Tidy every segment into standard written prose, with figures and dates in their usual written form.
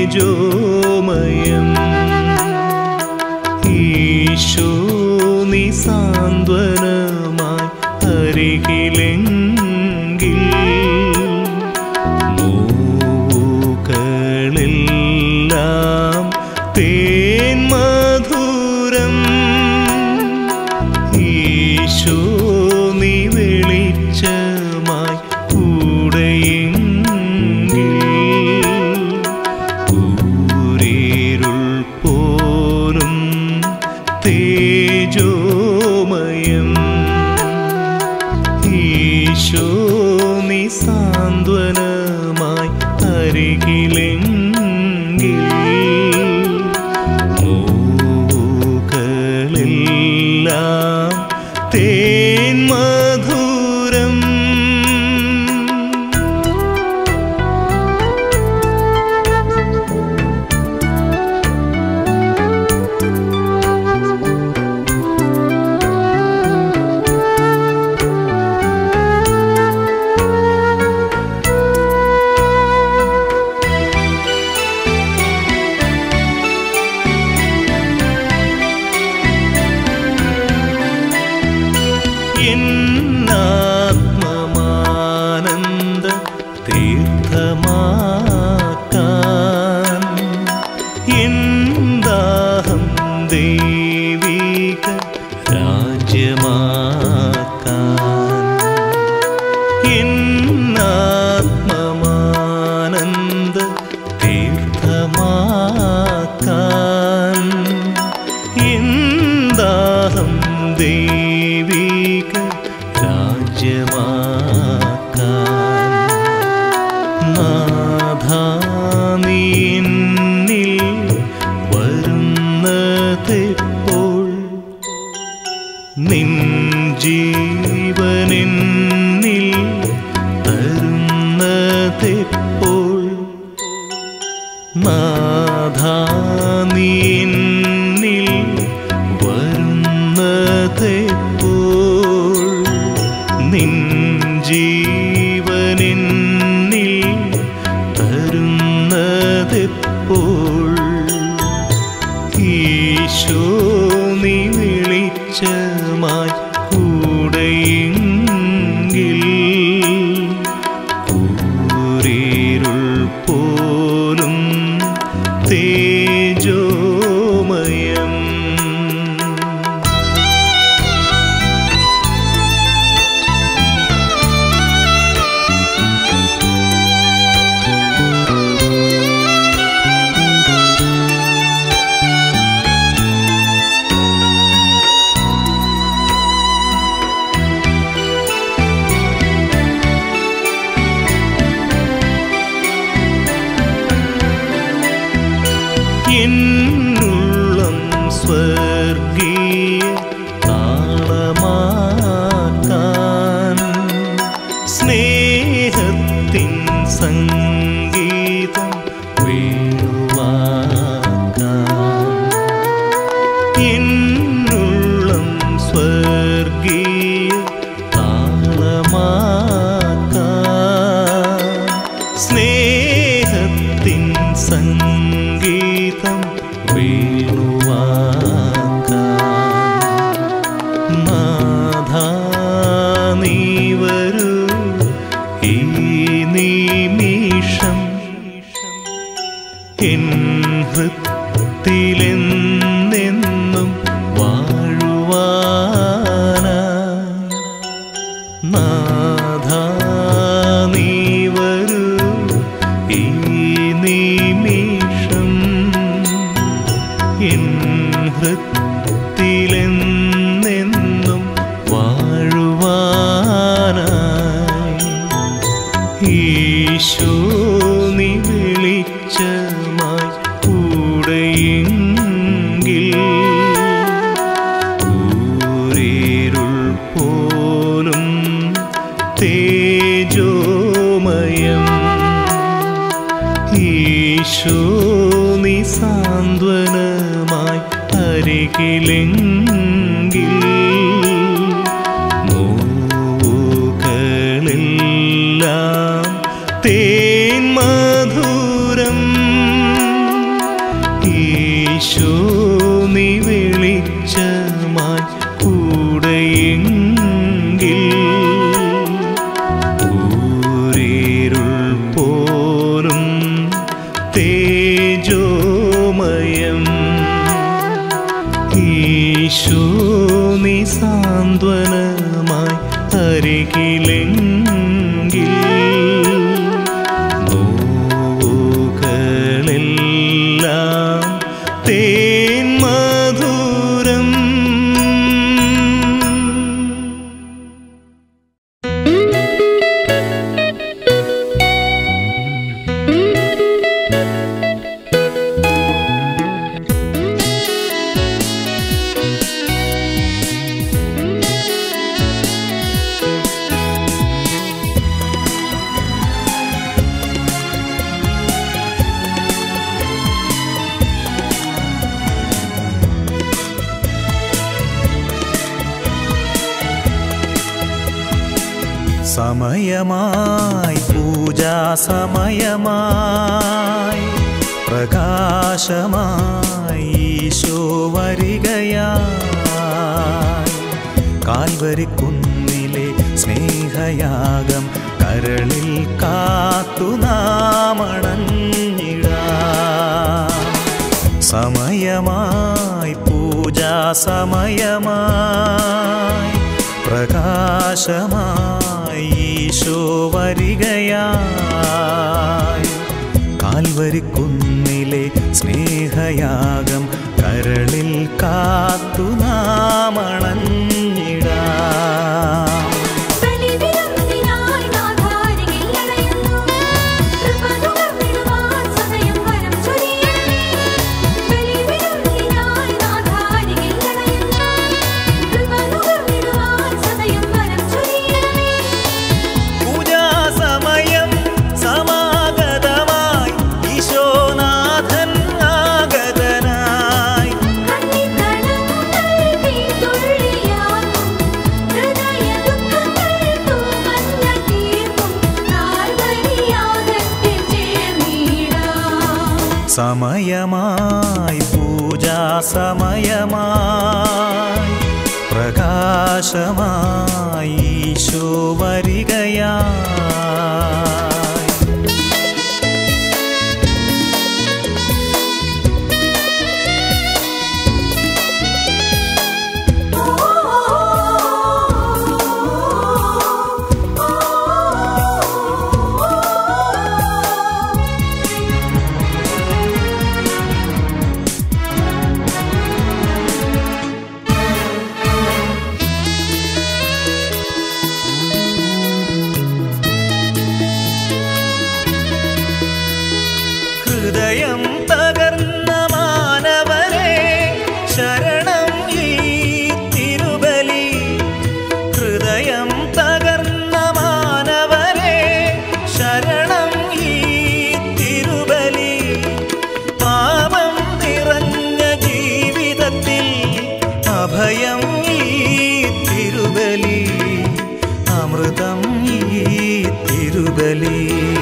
തേജോമയം ഈശോ നീ സാന്ത്വനമായി അരികിലെങ്കിൽ നോവുകളെല്ലാം തേൻ മധുരം ഈശോ നീ വെളിച്ചമായി കൂടെയെങ്കിൽ കൂരിരുൾ പോലും തേജോമയം ഈശോ നീ സാന്ത്വനമായി അരികിലെങ്കിൽ നോവുകളെല്ലാം തേൻ മധുരം എന്നാത്മമാനന്ദ തീർത്ഥമാക്കാൻ എന്താഹം ദൈവിക രാജ്യമാക്കാൻ എന്നാത്മമാനന്ദ തീർത്ഥമാക്കാൻ എന്താഹം ദൈവിക രാജ്യമാക്കാൻ നാഥാ നീ എന്നിൽ വരുന്നതെപ്പോൾ നിൻ ജീവനെന്നിൽ തരുന്നതെപ്പോൾ നാഥാ നീ എന്നിൽ വരുന്നതെപ്പോൾ നിൻ ജീവനെന്നിൽ തരുന്നതെപ്പോൾ ഈശോ നീ വെളിച്ചമായി കൂടെയെങ്കിൽ കൂരിരുൾ പോലും തേജോമയം എന്നുള്ളം സ്വർഗീയ താളമാക്കാൻ സ്നേഹത്തിൻ സംഗീതം വേണുവാക്കാൻ എന്നുള്ളം സ്വർഗീയ താളമാക്കാൻ സ്നേഹത്തിൻ സംഗീതം വേണുവാക്കാൻ നാഥാ നീ വരൂ ഈ നിമിഷം എൻ ഹൃത്തിലെന്നെന്നും വാഴുവാനായി നാഥാ നീ വരൂ ഈ നിമിഷം എൻ ഹൃത്തിലെന്നെന്നും വാഴുവാനായി ഈശോ നീ വെളിച്ചമായി കൂടെയെങ്കിൽ കൂരിരുൾ പോലും തേജോമയം ഈശോ നീ സാന്ത്വനമായി അരികിലെങ്കിൽ നോവുകളെല്ലാം തേൻ മധുരം മനോമയം. ഈശോ നീ സാന്ത്വനമായി അരികിലെങ്കിൽ നോവുകളെല്ലാം തേൻ മധുരം. സമയമായി പൂജാ സമയമായി പ്രകാശമായി ഈശോ വരികയായി. കാൽവരിക്കുന്നിലെ സ്നേഹയാഗം കരളിൽ കാത്തു നാമണഞ്ഞിടാം. സമയമായി പൂജാ സമയമായി പ്രകാശമായി ഈശോ വരികയായി. കാൽവരിക്കുന്നിലെ സ്നേഹയാഗം കരളിൽ കാത്തു നാമണഞ്ഞിടാം. സമയമായി പൂജാ സമയമായി പ്രകാശമായി ഈശോ വരികയായി. ഹൃദയം തകർന്ന മാനവരെ ശരണം ഈ തിരുബലി. ഹൃദയം തകർന്ന മാനവരെ ശരണം ഈ തിരുബലി. പാപം നിറഞ്ഞ ജീവിതത്തിൽ അഭയം ഈ തിരുബലി. അമൃതം ഈ തിരുബലി.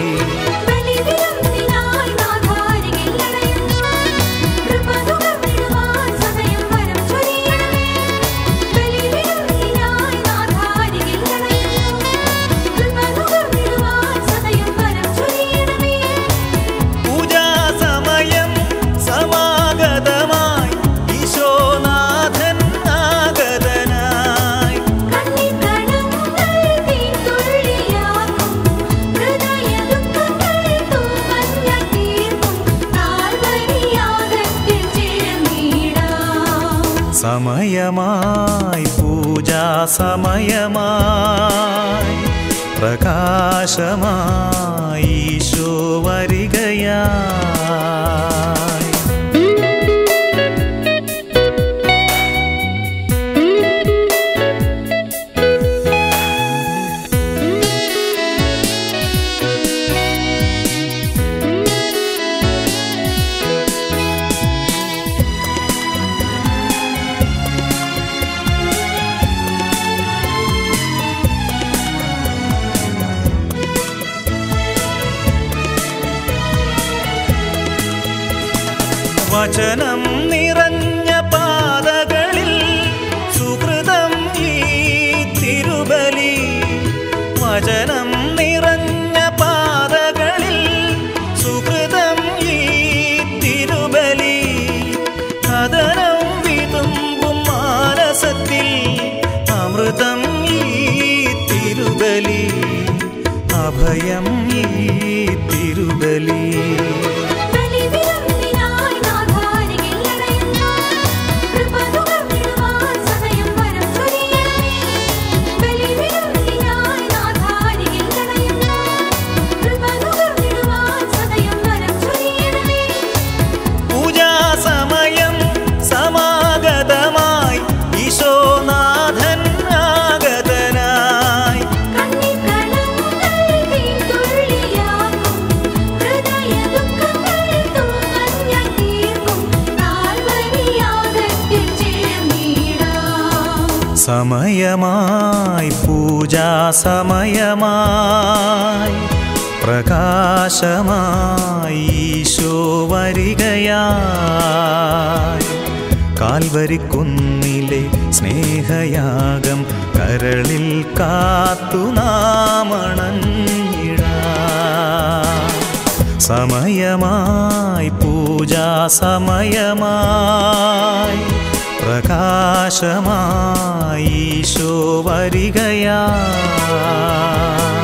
സമയമായി പൂജാ സമയമായി പ്രകാശമായി ഈശോ വരികയായി. വചനം നിറഞ്ഞ പാതകളിൽ സുഹൃതം ഈ തിരുബലി. വചനം നിറഞ്ഞ പാതകളിൽ സുഹൃതം ഈ തിരുബലി. സമയമായി പൂജാസമയമായി പ്രകാശമായി ഈശോ വരികയായി കാൽവരിക്കുന്നിലെ സ്നേഹയാഗം കരളിൽ കാത്തു നാമണഞ്ഞിടാം സമയമായി പൂജാസമയമായി പ്രകാശമായി ഈശോ വരികയായി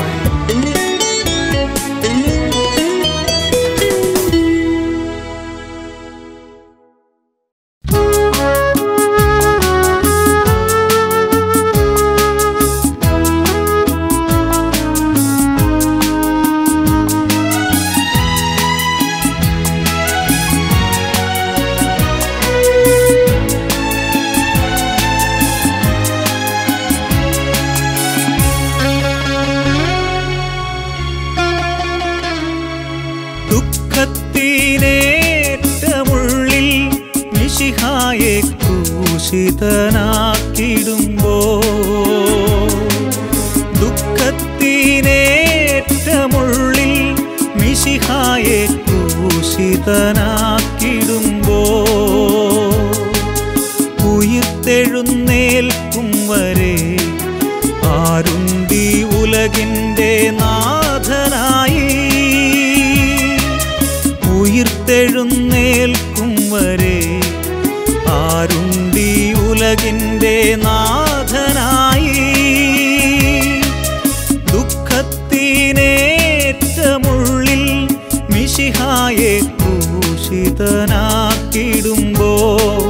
ദുഃഖത്തിനേറ്റമുള്ളിൽ മിശിഹായെ ക്രൂശിതനാക്കിടുമ്പോൾ ദുഃഖത്തിനേറ്റമുള്ളിൽ മിശിഹായെ ക്രൂശിതനാക്കിടുമ്പോൾ ഉയിർത്തെഴുന്നേൽക്കും വരെ ആരുണ്ടി ഉലകിൻ്റെ നാഥനായി ഉയിർത്തെഴുന്നേൽക്കും വരെ ആരുണ്ടി ഉലകിൻ്റെ നാഥനായി ദുഃഖത്തിനേറ്റമുള്ളിൽ മിശിഹായെ ക്രൂശിതനാക്കിടുമ്പോൾ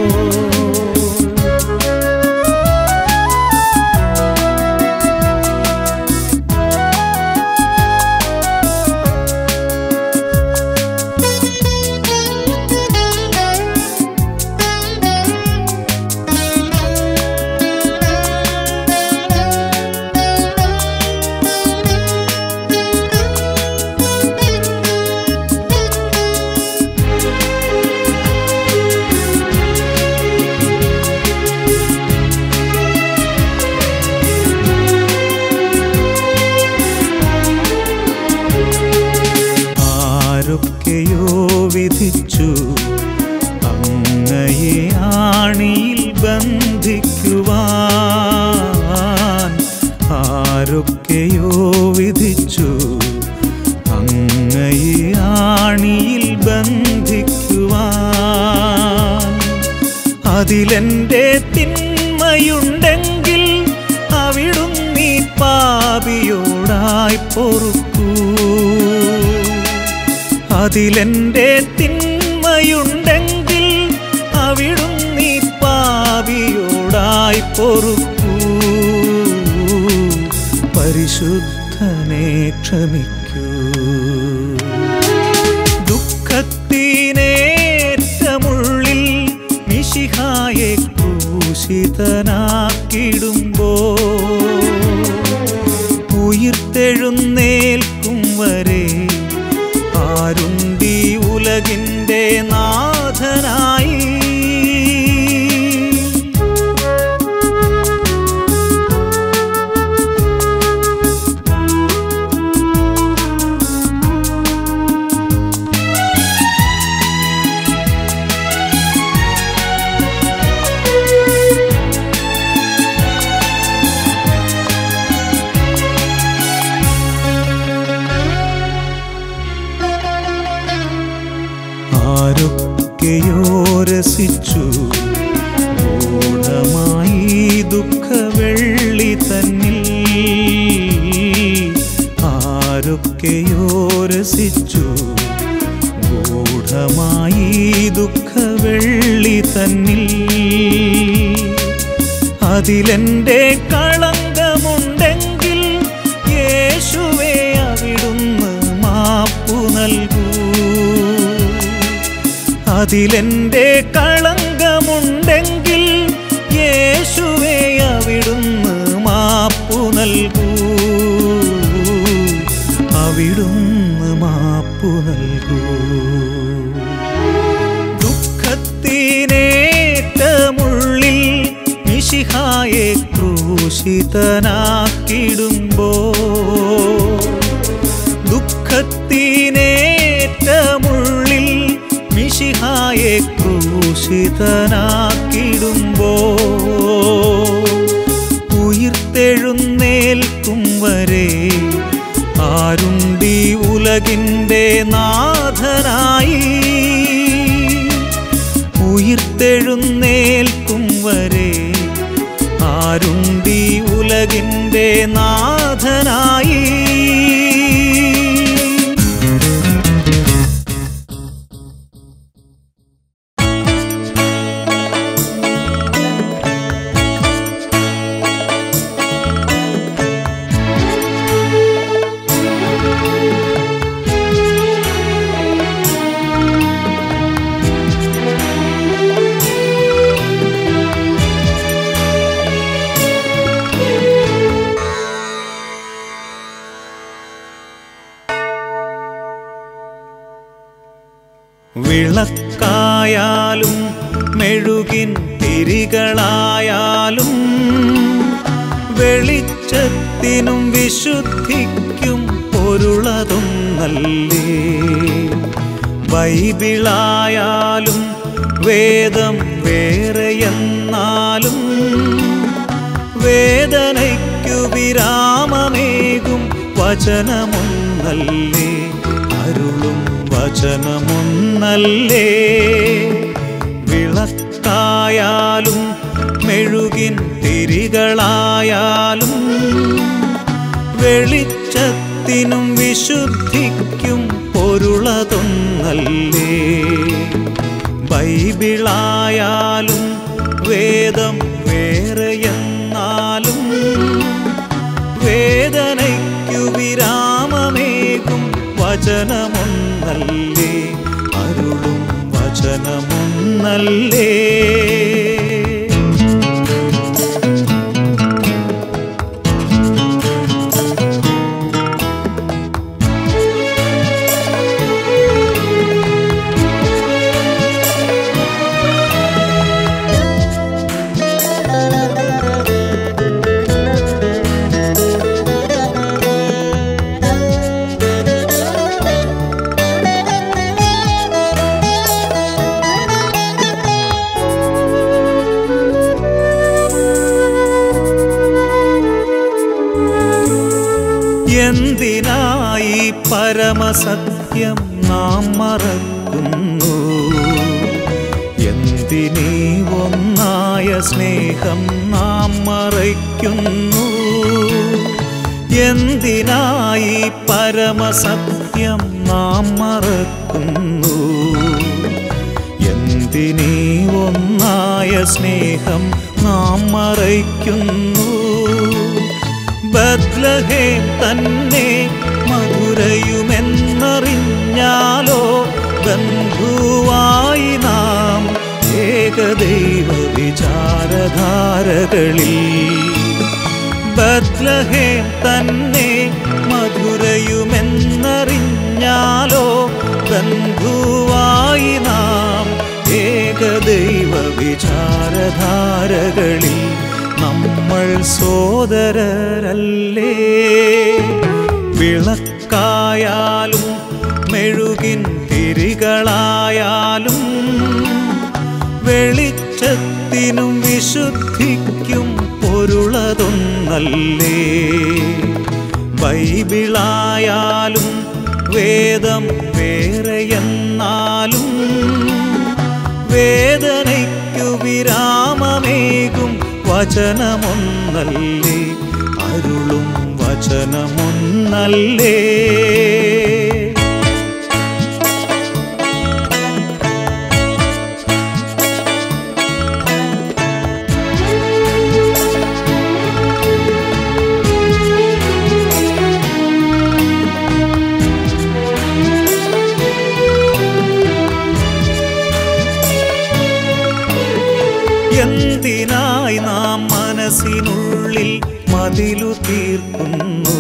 ആരൊക്കെയോ വിധിച്ചു അങ്ങയെ ആണിയിൽ ബന്ധിക്കുവാൻ ആരൊക്കെയോ വിധിച്ചു അങ്ങയെ ആണിയിൽ ബന്ധിക്കുവാൻ അതിലെൻ്റെ തിന്മയുണ്ടെങ്കിൽ അവിടുന്നീ പാപിയോടായി പൊറുക്കൂ അതിലെൻ്റെ തിന്മയുണ്ടെങ്കിൽ അവിടുന്നീ പാപിയോടായി പൊറുക്കൂ പരിശുദ്ധനെ ക്ഷമിക്കൂ ദുഃഖത്തിനേറ്റമുള്ളിൽ മിശിഹായെ ക്രൂശിതനാക്കിടുമ്പോൾ ഉയിർത്തെഴുന്നേൽക്കും വരെ ആരുണ്ടി ഉലകിൻ്റെ നാഥനായി ആരൊക്കെയോ രസിച്ചു ഗൂഢമായി ദുഃഖവെള്ളി തന്നിൽ ആരൊക്കെയോ രസിച്ചു ഗൂഢമായി ദുഃഖവെള്ളി തന്നിൽ അതിലെൻ്റെ കളങ്കമുണ്ടെങ്കിൽ യേശുവേ അവിടുന്ന് മാപ്പു നൽകൂ അതിലെൻ്റെ കളങ്കമുണ്ടെങ്കിൽ യേശുവേ അവിടുന്ന് മാപ്പു നൽകൂ അവിടുന്ന് മാപ്പു നൽകൂ ദുഃഖത്തിനേറ്റമുള്ളിൽ മിശിഹ മിശിഹായെ ക്രൂശിതനാക്കിടുമ്പോ ദുഃഖത്തിനേറ്റമുള്ളിൽ മിശിഹായെ ക്രൂശിതനാക്കിടുമ്പോ ഉയിർത്തെഴുന്നേൽക്കും വരെ ആരുണ്ടീ ഉലകിൻ്റെ നാഥനായി ഉയിർത്തെഴുന്നേൽക്കും വരെ ആരുണ്ടീ ഉലകിൻ്റെ നാഥനായി വിളക്കായാലും മെഴുകിൻ തിരികളായാലും വെളിച്ചത്തിനും വിശുദ്ധിക്കും പൊരുളതൊന്നല്ലേ ബൈബിളായാലും വേദം വേറെയെന്നാലും വേദനയ്ക്കു വിരാമമേകും വചനമൊന്നല്ലേ അരുളും വചനമൊന്നല്ലേ വിളക്കായാലും മെഴുകിൻ തിരികളായാലും വെളിച്ചത്തിനും വിശുദ്ധിക്കും പൊരുളതൊന്നല്ലേ ബൈബിളായാലും വേദം വേറെയെന്നാലും വേദനയ്ക്കു വിരാമമേകും വചനമൊന്നല്ലേ അരുളും വചനമൊന്നല്ലേ എന്തിനായി പരമസത്യം നാം മറക്കുന്നു എന്തിനീ ഒന്നായ സ്നേഹം നാം മറയ്ക്കുന്നു എന്തിനായി പരമസത്യം നാം മറക്കുന്നു എന്തിനീ ഒന്നായ സ്നേഹം നാം മറയ്ക്കുന്നു ബത്ലഹേം തന്നെ മധുരയുമെന്നറിഞ്ഞാലോ ബന്ധുവായി നാം ഏകദൈവ വിചാരധാരകളിൽ ബത്ലഹേം തന്നെ മധുരയുമെന്നറിഞ്ഞാലോ ബന്ധുവായി നാം ഏകദൈവ വിചാരധാരകളിൽ നമ്മൾ സോദരരല്ലേ വിളക്കായാലും മെഴുകിൻ തിരികളായാലും വെളിച്ചത്തിനും വിശുദ്ധിക്കും പൊരുളതൊന്നല്ലേ ബൈബിളായാലും വേദം വേറെയെന്നാലും വേദനയ്ക്കു വിരാമമേകും വചനമൊന്നല്ലേ അരുളും വചനമൊന്നല്ലേ എന്തിനായി നാം മനസ്സിനുള്ളിൽ മതിലു തീർക്കുന്നു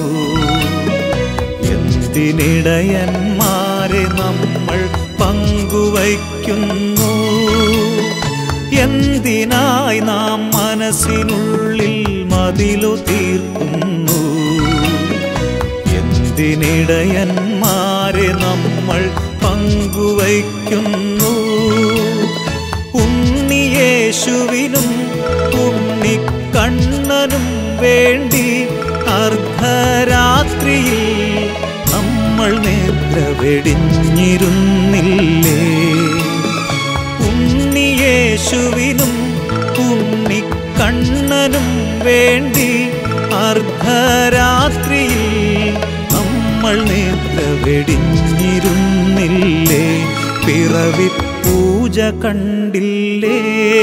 എന്തിനിടയന്മാരെ നമ്മൾ പങ്കുവയ്ക്കുന്നു എന്തിനായി നാം മനസ്സിനുള്ളിൽ മതിലു തീർക്കുന്നു? എന്തിനിടയന്മാരെ നമ്മൾ പങ്കുവയ്ക്കുന്നു? ഉണ്ണിയേശുവിനും ഉണ്ണിക്കണ്ണനും വേണ്ടി അർദ്ധരാത്രിയിൽ നമ്മൾ നേത്ര വെടിഞ്ഞിരുന്നില്ലേ? ഉണ്ണിയേശുവിനും ഉണ്ണിക്കണ്ണനും വേണ്ടി അർദ്ധരാത്രിയിൽ നമ്മൾ നേത്ര വെടിഞ്ഞിരുന്നില്ലേ? പിറവി പൂജ കണ്ടില്ലേ?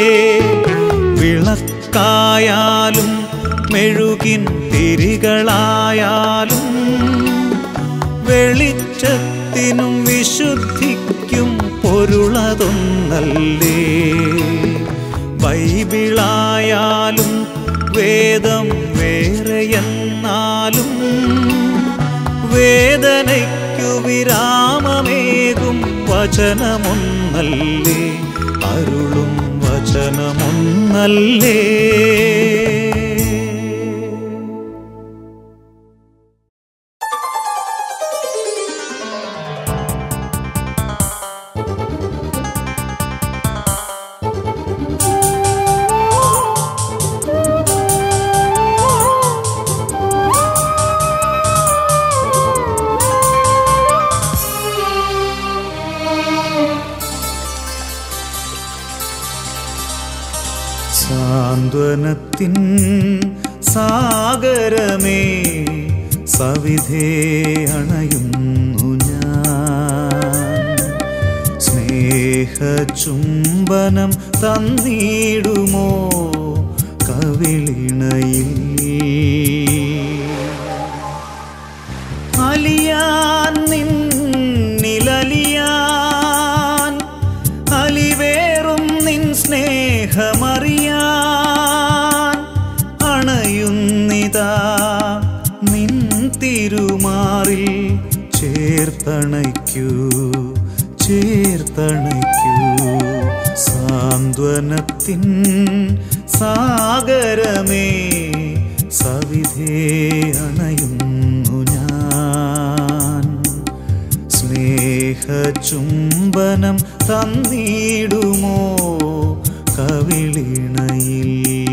വിളക്കായാലും മെഴുകിൻ തിരികളായാലും വെളിച്ചത്തിനും വിശുദ്ധിക്കും പൊരുളതൊന്നല്ലേ? ബൈബിളായാലും വേദം വേറെയെന്നാലും വേദനയ്ക്കു വിരാമമേകും വചനമൊന്നല്ലേ? അരുളും വചനമൊന്നല്ലേ? സാന്ത്വനത്തിൻ സാഗരമേ സവിധേ അണയുന്നു ഞാൻ. സ്നേഹചുംബനം തന്നിടുമോ കവിളിണയിൽ? അലിയാൻ നിന്നിലലിയാൻ അലിവേറും നിൻ സ്നേഹമറിയാൻ അണയുന്നിതാ നിൻ തിരുമാറിൽ ചേർത്തണയ്ക്കൂ ചേർത്തണയ്ക്കൂ. സാന്ത്വനത്തിൻ സാഗരമേ സവിധേ അണയുന്നു ഞാൻ. സ്നേഹചുംബനം തന്നിടുമോ കവിളിണയിൽ?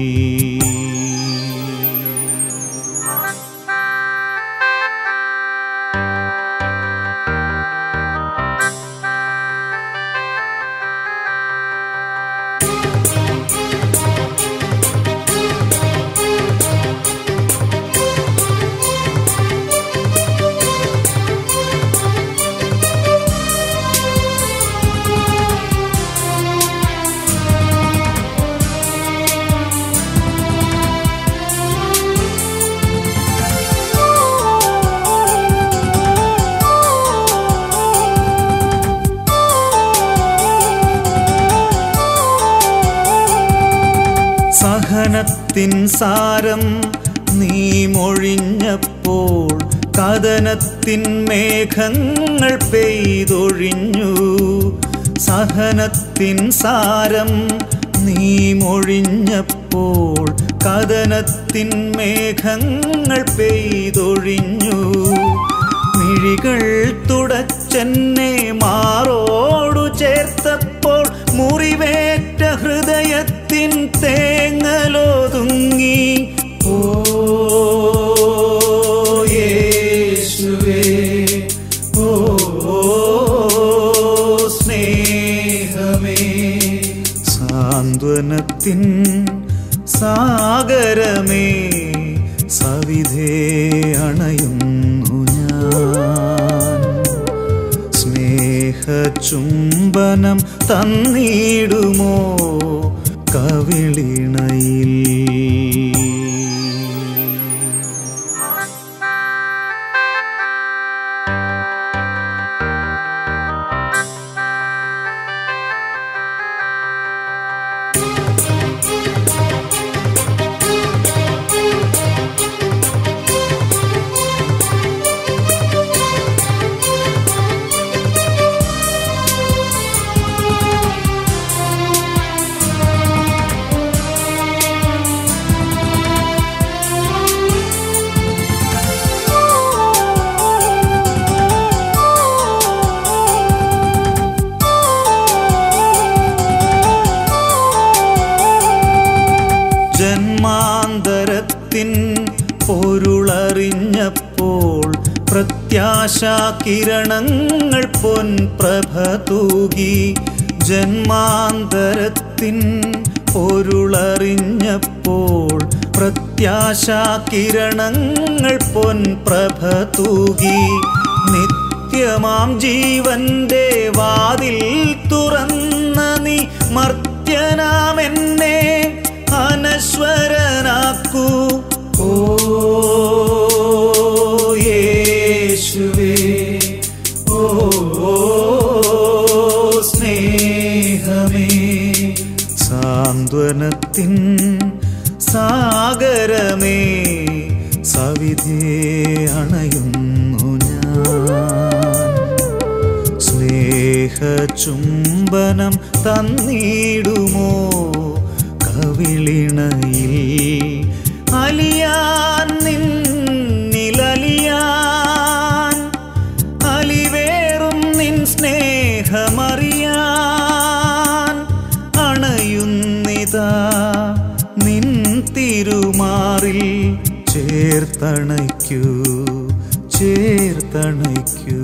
സഹനത്തിൻ സാരം നീ മൊഴിഞ്ഞപ്പോൾ കഥനത്തിൻ മേഘങ്ങൾ പെയ്തൊഴിഞ്ഞു. സഹനത്തിൻ സാരം നീ മൊഴിഞ്ഞപ്പോൾ കഥനത്തിൻ മേഘങ്ങൾ പെയ്തൊഴിഞ്ഞു. മിഴികൾ തുടച്ചെന്നെ മാറോടു ചേർത്തപ്പോൾ മുറിവേറ്റ ഹൃദയത്തിൻ തേങ്ങലൊതുങ്ങി. ഓ യേശുവേ, ഓ സ്നേഹമേ, സാന്ത്വനത്തിൻ സാഗരമേ സവിധേ അണയുന്നു ഞാൻ. സ്നേഹചുംബനം തന്നിടുമോ കവിളിണയിൽ? പ്രത്യാശാകിരണങ്ങൾ പൊൻപ്രഭ തൂകി ജന്മാന്തരത്തിൻ പൊരുളറിഞ്ഞപ്പോൾ പ്രത്യാശാകിരണങ്ങൾ പൊൻപ്രഭ തൂകി നിത്യമാം ജീവന്റെ വാതിൽ തുറന്ന നീ മർത്യനാമെന്നെ അനശ്വരനാക്കൂ. ഓ യേശുവേ, ഓ സ്നേഹമേ, സാന്ത്വനത്തിൻ സാഗരമേ, സവിധേ അണയുന്നു ഞാൻ. സ്നേഹചുംബനം തന്നിടുമോ കവിളിണയിൽ അലിയാൻ, നിന്നിലലിയാൻ, അലിവേറും നിൻ സ്നേഹമറിയാൻ അണയുന്നിതാ നിൻ തിരുമാറിൽ ചേർത്തണയ്ക്കൂ, ചേർത്തണയ്ക്കൂ.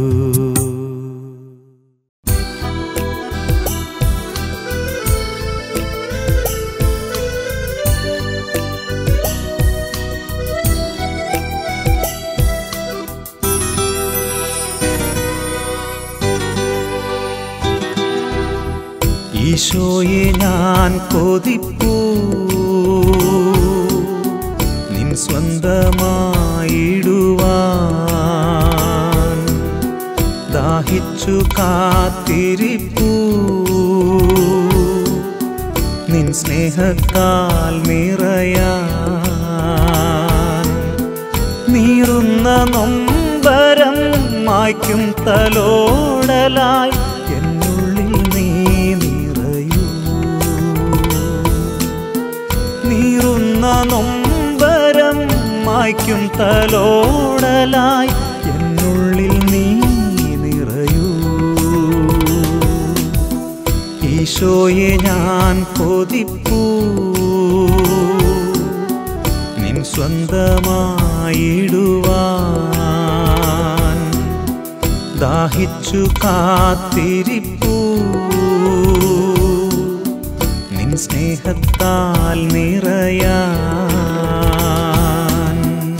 ഈശോയെ ഞാൻ കൊതിപ്പൂ നിൻ സ്വന്തമായിടുവാൻ, ദാഹിച്ചു കാത്തിരിപ്പൂ നിൻ സ്നേഹത്താൽ നിറയാൻ. നീറുന്ന നൊമ്പരം മായ്ക്കും തലോടലായി എന്നുള്ളിൽ നീ നിറയൂ. നീറുന്ന നൊമ്പരം മായ്ക്കും തലോടലായി എന്നുള്ളിൽ നീ നിറയൂ. ഈശോയെ ഞാൻ കൊതിപ്പൂ നിൻ സ്വന്തമായിടുവാൻ, ദാഹിച്ചു കാത്തിരിപ്പൂ നിൻ സ്നേഹത്താൽ നിറയാൻ.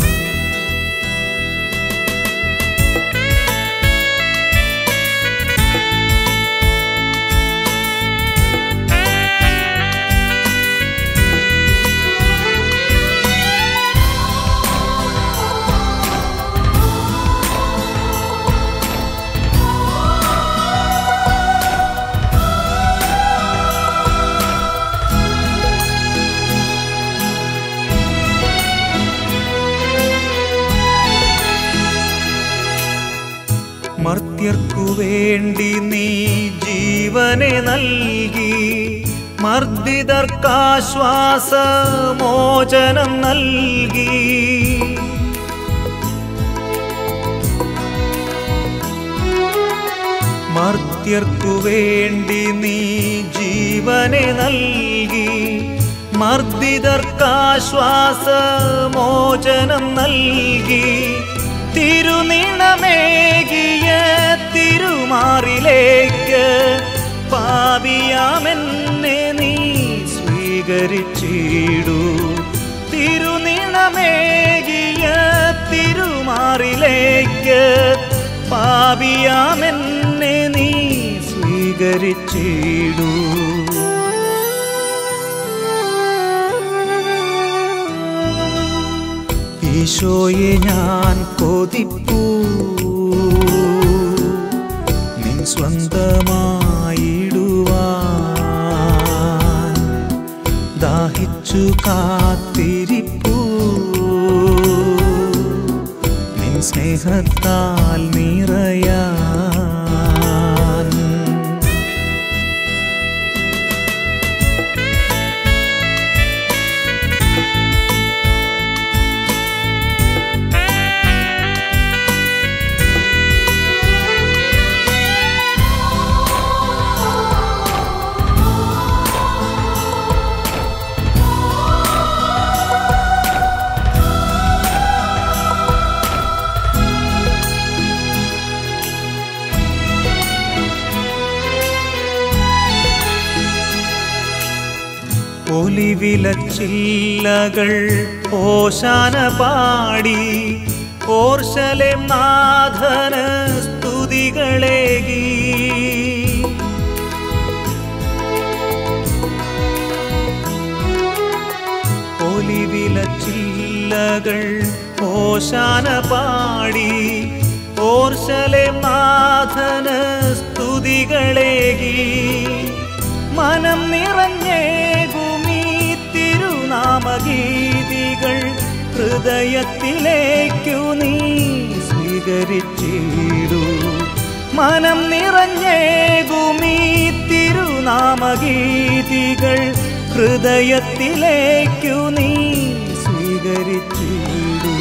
മർത്യർക്കു വേണ്ടി നീ ജീവനെ നൽകി, മർദ്ദിതർക്കാശ്വാസമോചനം നൽകി. മർത്യർക്കു വേണ്ടി നീ ജീവനെ നൽകി, മർദ്ദിതർക്കാശ്വാസമോചനം നൽകി. തിരുനിണമേകിയ തിരുമാറിലേക്ക് പാപിയാമെന്നെ നീ സ്വീകരിച്ചിടൂ. തിരുനിണമേകിയ തിരുമാറിലേക്ക് പാപിയാമെന്നെ നീ സ്വീകരിച്ചിടൂ. ഈശോയെ ഞാൻ കൊതിപ്പൂ നിൻ സ്വന്തമായിടുവാൻ, ദാഹിച്ചു കാത്തിരിപ്പൂ നിൻ സ്നേഹത്താൽ നിറയാൻ. ഒലിവിലച്ചില്ലകൾ ഓശാന പാടി ഓർശലേം നാഥന് സ്തുതികളേകി. ഒലിവിലച്ചില്ലകൾ ഓശാന പാടി ഓർശലേം നാഥന് സ്തുതികളേകി. മനം നിറഞ്ഞേകുമീ തിരുനാമഗീതികൾ ഹൃദയത്തിലേക്കു നീ സ്വീകരിച്ചിടൂ. മനം നിറഞ്ഞേകുമീ തിരുനാമഗീതികൾ ഹൃദയത്തിലേക്കു നീ സ്വീകരിച്ചിടൂ.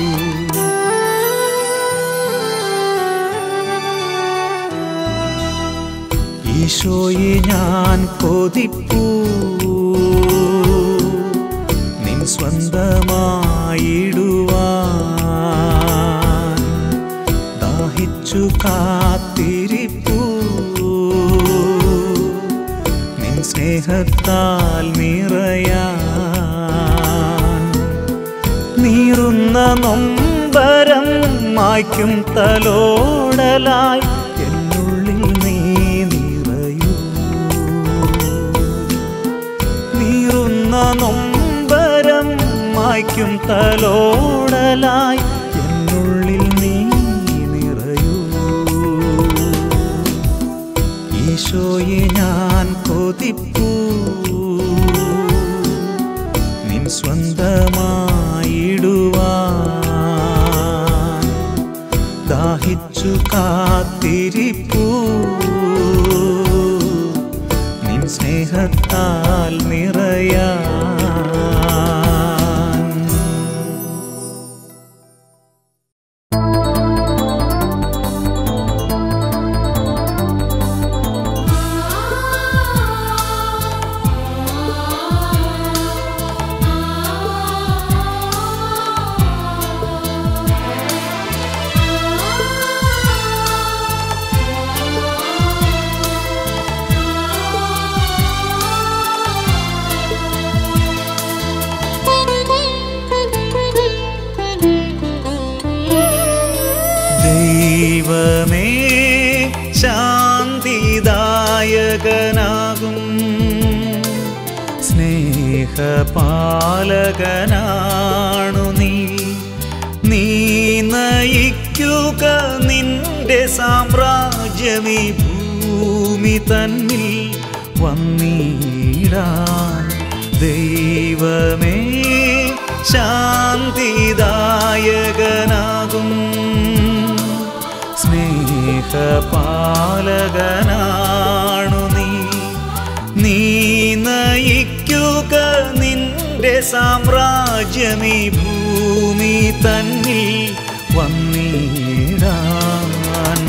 ഈശോയെ ഞാൻ കൊതിപ്പൂ നിൻ സ്വന്തമായിടുവാൻ. ദാഹിച്ചു കാത്തിരിപ്പൂ നിൻ സ്നേഹത്താൽ നിറയാൻ. നീറുന്ന നൊമ്പരം മായ്ക്കും തലോടലായി എന്നുള്ളിൽ നീ നിറയൂ. നീറുന്ന നൊമ്പരം മായ്ക്കും തലോടലായി എന്നുള്ളിൽ നീ നിറയൂ. ഈശോയെ ഞാൻ കൊതിപ്പൂ നിൻ സ്വന്തമായിടുവാൻ. ദാഹിച്ചു കാത്തിരിപ്പൂ നിൻ സ്നേഹത്താൽ നിറയാൻ. ദൈവമേ ശാന്തിദായകനാകും സ്നേഹപാലകനാണു നീ. നീ നയിക്കുക നിന്റെ സാമ്രാജ്യമീ ഭൂമി തന്നിൽ വന്നിടാൻ. ദൈവമേ ശാന്തിദായകനാകും സ്നേഹപാലകനാണു നീ. നീ നയിക്കുക നിന്റെ സാമ്രാജ്യമീ ഭൂമി തന്നിൽ വന്നിടാൻ.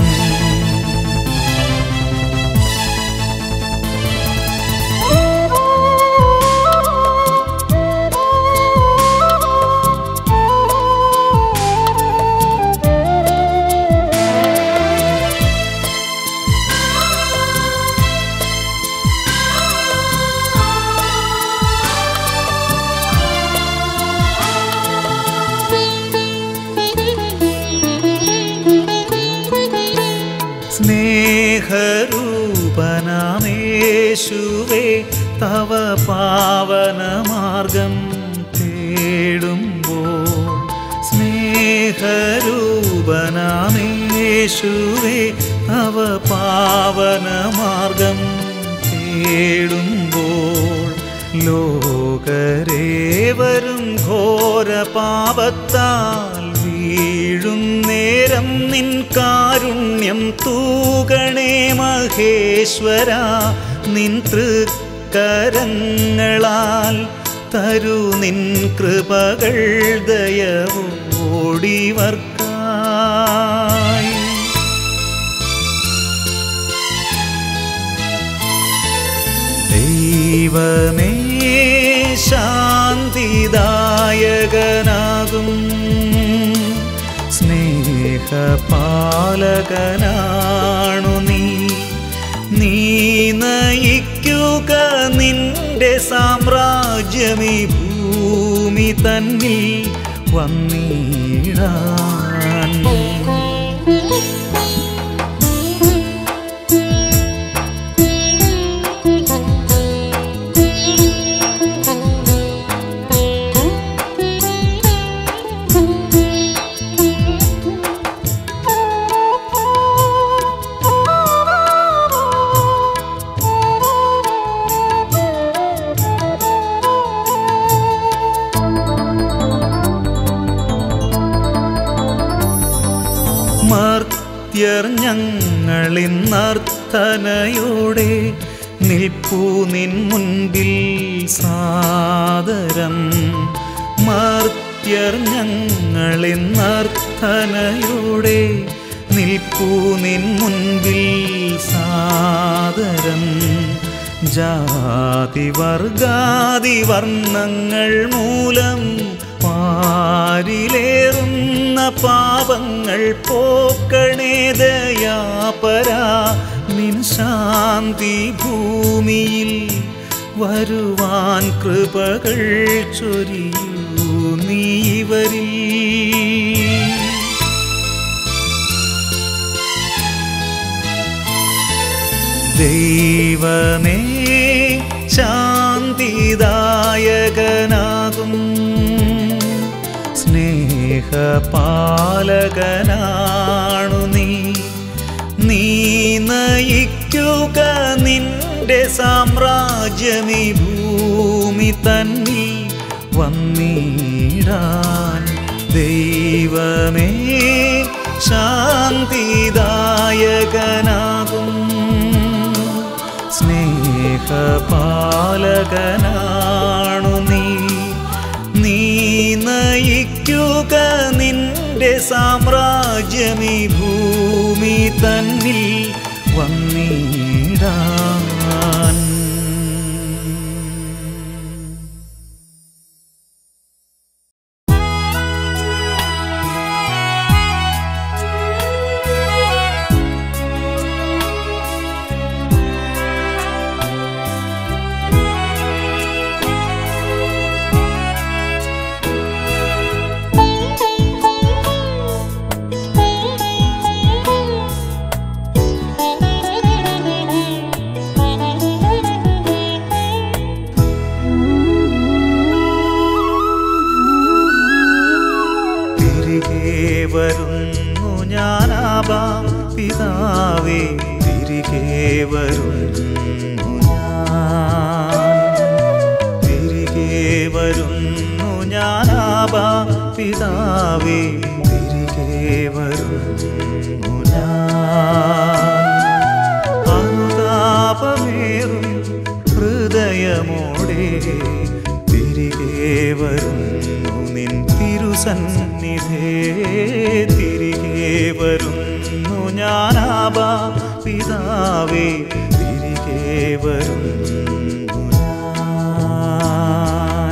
സ്നേഹരൂപനാമേശുവേ തവ പാവനമാർഗം തേടുമ്പോൾ. സ്നേഹരൂപനാമേശുവേ തവ പാവനമാർഗം തേടുമ്പോൾ. ലോകരേവരും ഘോര പാപത്താൽ വീഴും നേരം നിൻ കാരുണ്യം തൂകണേ മഹേശ്വര. നിൻ തൃക്കരങ്ങളാൽ തരു നിൻ കൃപകൾ ദയവോടിവർക്കായി. ദൈവമേ ശാന്തിദായകനാകും സ്നേഹപാലകനാണു നീ. നീ നയിക്കുക നിന്റെ സാമ്രാജ്യമീ ഭൂമി തന്നിൽ വന്നിടാൻ. മർത്യർ ഞങ്ങളിന്നർത്ഥനയോടെ നിൽപ്പൂ നിൻ മുൻപിൽ സാദരം. മർത്യർ ഞങ്ങളിന്നർത്ഥനയോടെ നിൽപ്പൂ നിൻ മുൻപിൽ സാദരം. ജാതിവർഗാദി വർണ്ണങ്ങൾ മൂലം പാരിലേറുന്ന പാപങ്ങൾ പോക്കണേ ദയാപരാ. നിൻ ശാന്തി ഭൂമിയിൽ വരുവാൻ കൃപകൾ ചൊരിയൂ നീ ഇവരിൽ. ദൈവമേ ശാന്തിദായകനാകും സ്നേഹപാലകനാണു നീ. നീ നയിക്കുക നിന്റെ സാമ്രാജ്യമീ ഭൂമി തന്നിൽ വന്നിടാൻ. ദൈവമേ ശാന്തിദായകനാകും സ്നേഹപാലകനാണു നീ. നീ നയിക്കുക നിന്റെ സാമ്രാജ്യമീ ഭൂമി തന്നിൽ വന്നിടാൻ. വരുന്നു ഞാനാബാ പിതാവേ, തിരികെ വരുന്നു ഞാൻ. തിരികെ വരുന്നു ഞാനാബാ പിതാവേ, തിരികെ വരുന്നു ഞാൻ. അനുതാപമേറും ഹൃദയമോടെ തിരികെ വരുന്നു നിൻ തിരുസന്നിധേ. തിരികെ വരുന്നു ഞാനാബാ പിതാവേ, തിരികെ വരുന്നു ഞാൻ.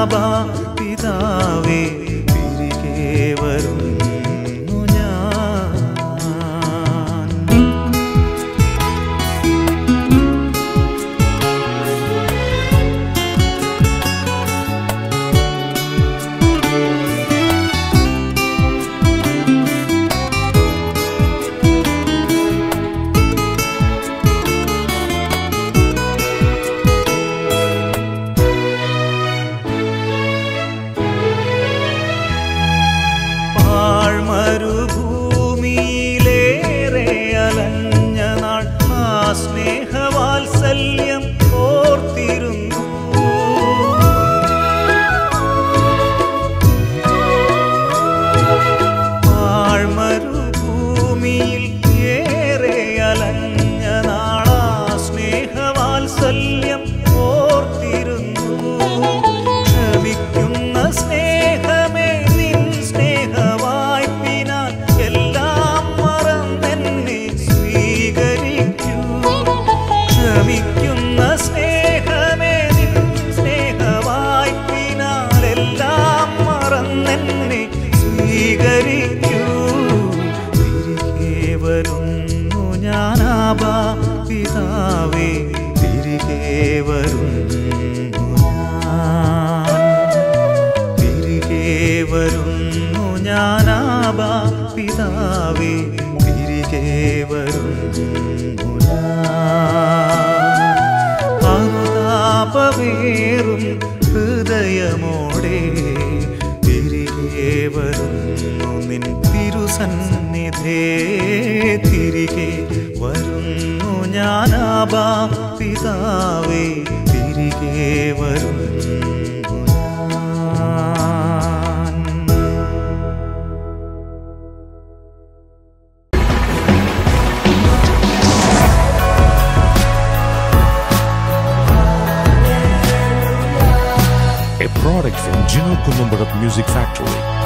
ഞാനാബാ പിതാവേ തിരികെ വരുന്നു ഞാൻ. മരുഭൂമിയിലേറെ അലഞ്ഞ നാൾ ആ സ്നേഹവാത്സല്യം ഓർത്തിരുന്നു. മരുഭൂമിയിൽ ഏറെ അലഞ്ഞ നാൾ ആ സ്നേഹവാത്സല്യം ഓർത്തിരുന്നു. ക്ഷമിക്കുന്ന സ്നേഹമേ നിൻ സ്നേഹവായ്പിനാൽ എല്ലാം മറന്നെന്നെ സ്വീകരിക്കൂ. ക്ഷമിക്കുന്ന സ്നേഹമേ നിൻ സ്നേഹവായ്പിനാൽ എല്ലാം മറന്നെന്നെ സ്വീകരിക്കൂ. തിരികെ വരുന്നു ഞാനാബാ പിതാവേ തിരികെ വരുന്നു ഞാൻ. തിരികെ വരുന്നു ഞാനാബാ പിതാവേ തിരികെ വരുന്നു ഞാൻ. അനുതാപമേറും ഹൃദയമോടെ തിരികെ വരുന്നു നിൻ തിരുസന്നിധേ. തിരികെ വരുന്നു ഞാനാബാ പിതാവേ തിരികെ വരുന്നു ഞാൻ. A product from Gino Columbarat Music Factory.